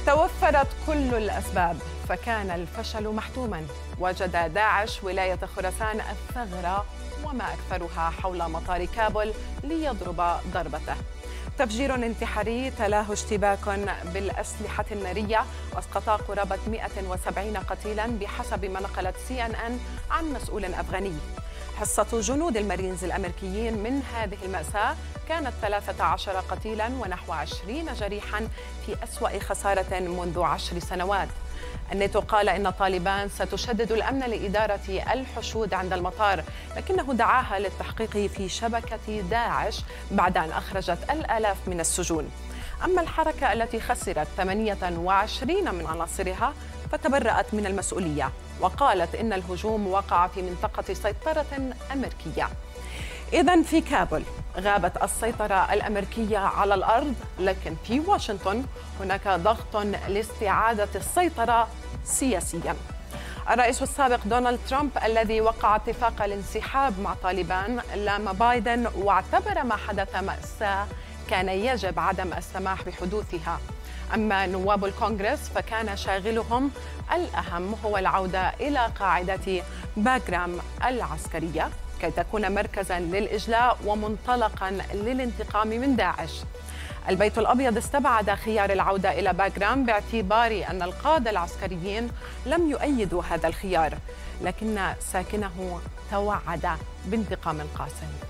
توفرت كل الأسباب فكان الفشل محتوما. وجد داعش ولاية خراسان الثغرة وما أكثرها حول مطار كابول ليضرب ضربته. تفجير انتحاري تلاه اشتباك بالأسلحة النارية أسقط قرابة 170 قتيلا بحسب ما نقلت CNN عن مسؤول أفغاني. حصة جنود المارينز الأمريكيين من هذه المأساة كانت 13 قتيلا ونحو 20 جريحا في أسوأ خسارة منذ 10 سنوات. الناتو قال إن طالبان ستشدد الأمن لإدارة الحشود عند المطار، لكنه دعاها للتحقيق في شبكة داعش بعد أن أخرجت الآلاف من السجون. أما الحركة التي خسرت 28 من عناصرها فتبرأت من المسؤولية وقالت إن الهجوم وقع في منطقة سيطرة أمريكية. إذن في كابول غابت السيطرة الأمريكية على الأرض، لكن في واشنطن هناك ضغط لاستعادة السيطرة سياسياً. الرئيس السابق دونالد ترامب الذي وقع اتفاق الانسحاب مع طالبان لام بايدن واعتبر ما حدث مأساة كان يجب عدم السماح بحدوثها. أما نواب الكونغرس فكان شاغلهم الأهم هو العودة إلى قاعدة باغرام العسكرية كي تكون مركزاً للإجلاء ومنطلقاً للانتقام من داعش. البيت الأبيض استبعد خيار العودة إلى باغرام باعتبار أن القادة العسكريين لم يؤيدوا هذا الخيار، لكن ساكنه توعد بانتقام قاسٍ.